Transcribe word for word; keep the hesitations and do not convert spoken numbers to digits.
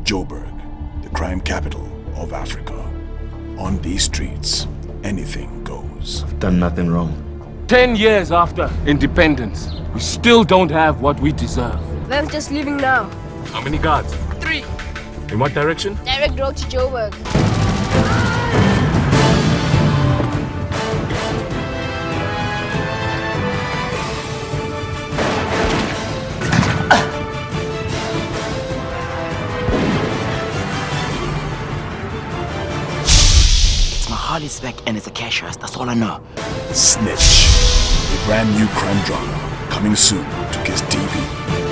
Joburg, the crime capital of Africa. On these streets, anything goes. I've done nothing wrong. Ten years after independence, we still don't have what we deserve. Let's just leaving now. How many guards? Three. In what direction? Direct road to Joburg. Harley's back and it's a cash house, that's all I know. Snitch, a brand new crime drama coming soon to Kiss T V.